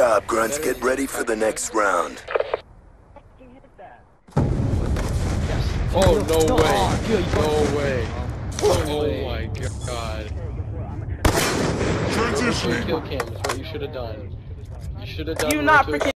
job, Grunts. Get ready for the next round. Oh, no way. No way. Oh my god. Transitioning. Kill cam is what you should have done. You should have done. You not freaking